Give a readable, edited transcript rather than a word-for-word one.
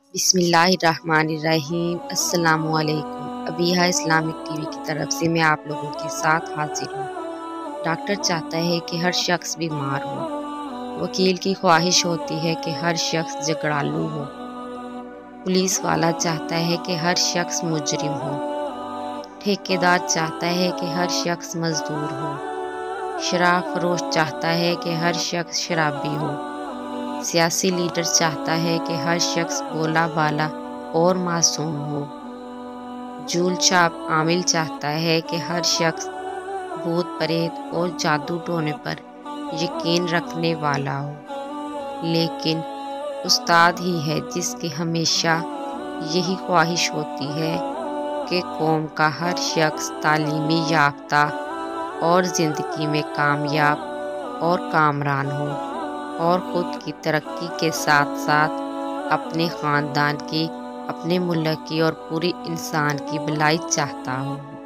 بسم اللہ الرحمن الرحیم۔ السلام علیکم۔ ابیہا اسلامک ٹی وی کی طرف سے میں آپ لوگوں کے ساتھ حاضر ہوں۔ ڈاکٹر چاہتا ہے کہ ہر شخص بیمار ہو۔ وکیل کی خواہش ہوتی ہے کہ ہر شخص جھگڑالو ہو۔ پولیس والا چاہتا ہے کہ ہر شخص مجرم ہو۔ ٹھیکیدار چاہتا ہے کہ ہر شخص مزدور ہو۔ شراب فروش چاہتا ہے کہ ہر شخص شرابی ہو۔ سیاسی لیڈر چاہتا ہے کہ ہر شخص بولا بالا اور معصوم ہو۔ جھول چھاپ عامل چاہتا ہے کہ ہر شخص بھوت پریت اور جادو ٹونے پر یقین رکھنے والا ہو۔ لیکن استاد ہی ہے جس کی ہمیشہ یہی خواہش ہوتی ہے کہ قوم کا ہر شخص تعلیمی یافتہ اور زندگی میں کامیاب اور کامران ہو اور خود کی ترقی کے ساتھ ساتھ اپنے خاندان کی، اپنے ملک کی اور پوری انسان کی بھلائی چاہتا ہو۔